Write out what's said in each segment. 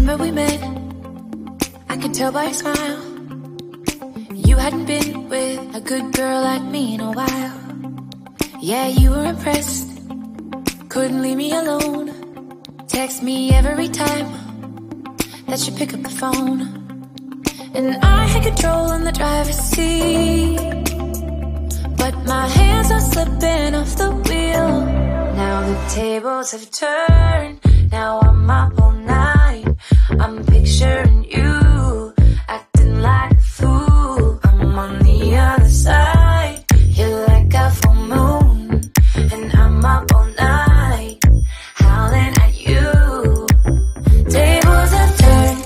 Remember we met, I could tell by your smile. You hadn't been with a good girl like me in a while. Yeah, you were impressed, couldn't leave me alone. Text me every time that you pick up the phone. And I had control in the driver's seat, but my hands are slipping off the wheel. Now the tables have turned, now I'm up all night. I'm picturing you, acting like a fool. I'm on the other side, you're like a full moon, and I'm up all night, howling at you. Tables have turned,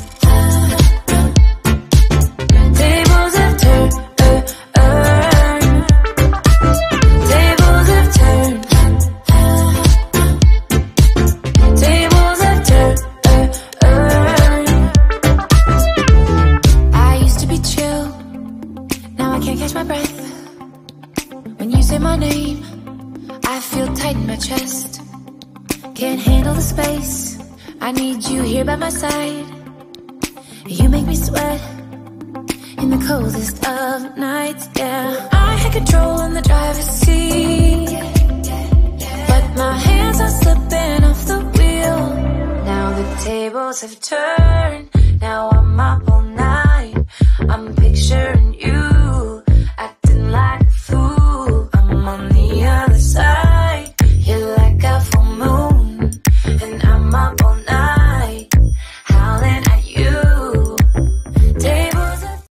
tables have turned, tables have turned, tables have turned. I used to be chill, now I can't catch my breath. When you say my name, I feel tight in my chest. Can't handle the space, I need you here by my side. You make me sweat in the coldest of nights, yeah. I had control in the driver's seat, but my hands are slipping off the wheel. Now the tables have turned, now I'm up all